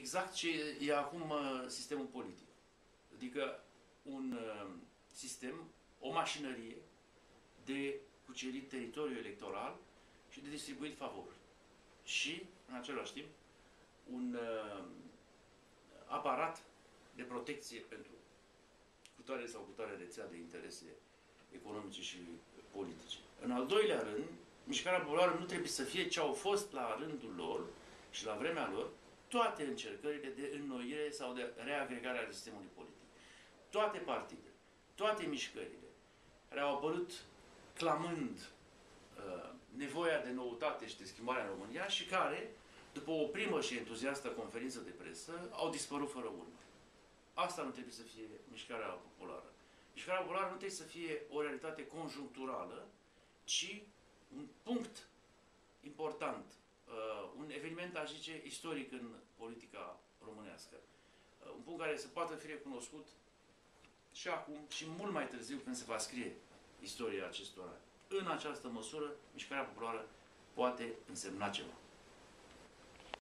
exact ce e acum sistemul politic. Adică un sistem, o mașinărie de cucerit teritoriul electoral și de distribuit favoruri. Și, în același timp, un aparat de protecție pentru cutare sau cutare rețea de interese economice și politice. În al doilea rând, mișcarea populară nu trebuie să fie ce au fost la rândul lor și la vremea lor toate încercările de înnoire sau de reagregare a sistemului politic. Toate partidele, toate mișcările care au apărut clamând nevoia de noutate și de schimbare în România și care, după o primă și entuziastă conferință de presă, au dispărut fără urmă. Asta nu trebuie să fie mișcarea populară. Mișcarea populară nu trebuie să fie o realitate conjuncturală, ci un punct important, un eveniment, aș zice, istoric în politica românească. Un punct care să poată fi recunoscut și acum și mult mai târziu când se va scrie istoria acestora. În această măsură, mișcarea populară poate însemna ceva.